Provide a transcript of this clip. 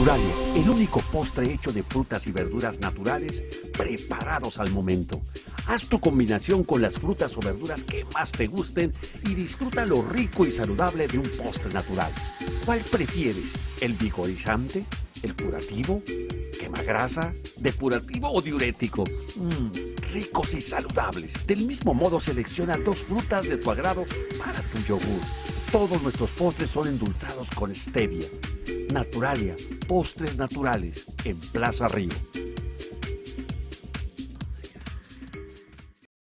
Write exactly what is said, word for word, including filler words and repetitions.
Naturalia, el único postre hecho de frutas y verduras naturales preparados al momento. Haz tu combinación con las frutas o verduras que más te gusten y disfruta lo rico y saludable de un postre natural. ¿Cuál prefieres? ¿El vigorizante? ¿El curativo? ¿Quemagrasa? ¿Depurativo o diurético? Mmm, ricos y saludables. Del mismo modo, selecciona dos frutas de tu agrado para tu yogur. Todos nuestros postres son endulzados con stevia. Naturalia, postres naturales, en Plaza Río.